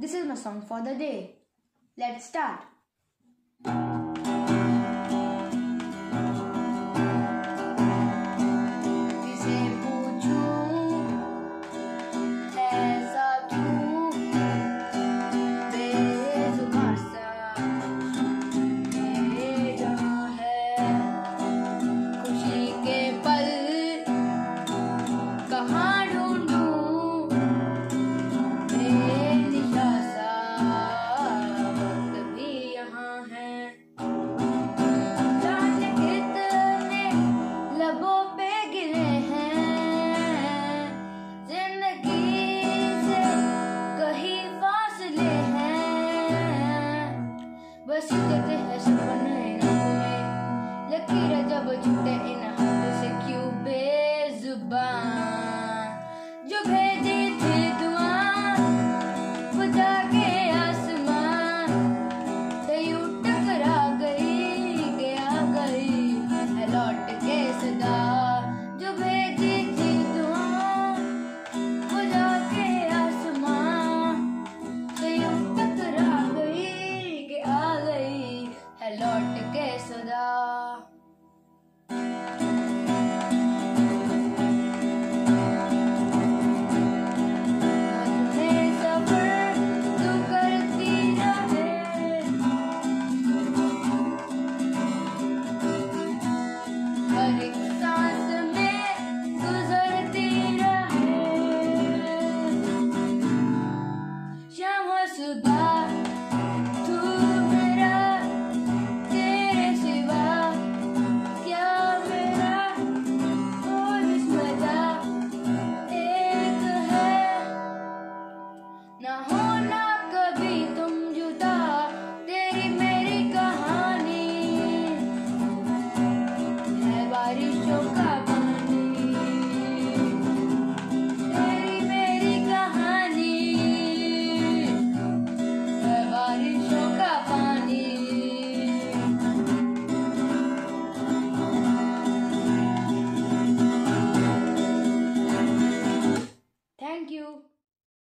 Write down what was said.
This is my song for the day. Let's start. बस कहते हैं सपने में लकीर जब छूटे इन हाथों से क्यों बेजुबान जो भेजी थी दुआ वो जाके आसमान से यूं टकरा गई के आ गई है लौट के सदा जो भेजी थी दुआ वो जाके आसमान से यूं टकरा गई के आ गई है लौट के सदा। हर एक सांस में गुजरती रहे शाम सुबह